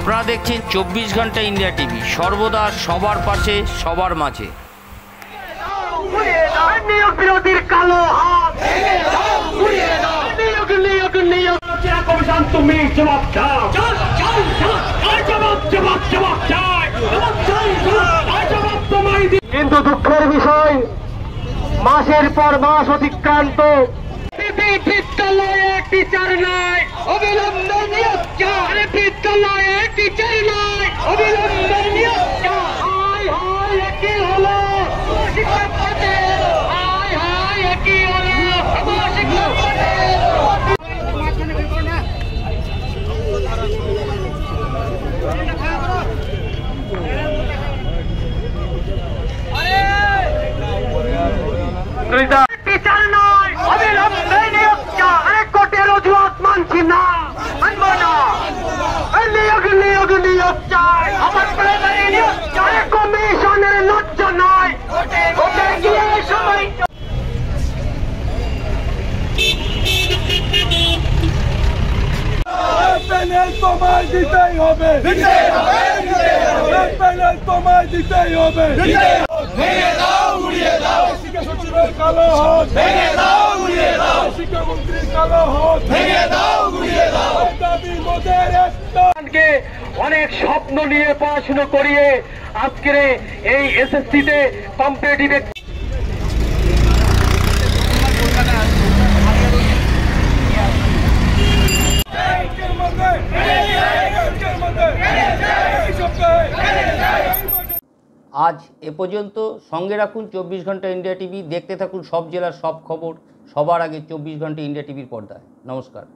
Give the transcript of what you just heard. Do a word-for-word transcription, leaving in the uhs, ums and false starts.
আপনারা দেখছেন চব্বিশ ঘন্টা ইন্ডিয়া টিভি, সর্বদা সবার পাশে সবার মাঝে। নিয়োগ বিরোধীর কালো হাত নিয়োগ নিয়োগ নিয়োগ কমিশন, তুমি জবাব দাও। কিন্তু দুঃখের বিষয়, মাসের পর মাস অতিক্রান্ত, বিদ্যালয়ে টিচার নাই, অবিলম্বে নিয়োগ চাই। বিদ্যালয়ে টিচার নাই, অবিলম্বে নিয়োগ চাই। হায় হায় কি হলো শিক্ষক খাতে, হায় হায় কি হলো আমার শিক্ষক খাতে। টিচার নয়, অবিলম্বে নিয়োগ চাই। কোটের অজুহাত মানছি না, মানব না। নিয়োগ নিয়োগ নিয়োগ চাই, আমার প্রাইমারি নিয়োগ চাই। কমিশনের লজ্জা নাই, কোটে গিয়ে সবাই প্যানেল তোমায় দিতেই হবে, প্যানেল তোমায় দিতেই হবে। ভেঙে দাও, উড়িয়ে দাও শিক্ষা সচিবের কালো হাত, ভেঙে দাও, উড়িয়ে দাও শিক্ষামন্ত্রীর কালো হাত, ভেঙে দাও, উড়িয়ে দাও। দাবি মোদের একটা অনেক স্বপ্ন নিয়ে পড়াশুনো করিয়ে আজকের এই এসএসসি তে কম্পিটিটিভ আজ এ পর্যন্ত। সঙ্গে রাখুন চব্বিশ ঘন্টা ইন্ডিয়া টিভি, দেখতে থাকুন সব জেলার সব খবর সবার আগে চব্বিশ ঘন্টা ইন্ডিয়া টিভির পর্দায়। নমস্কার।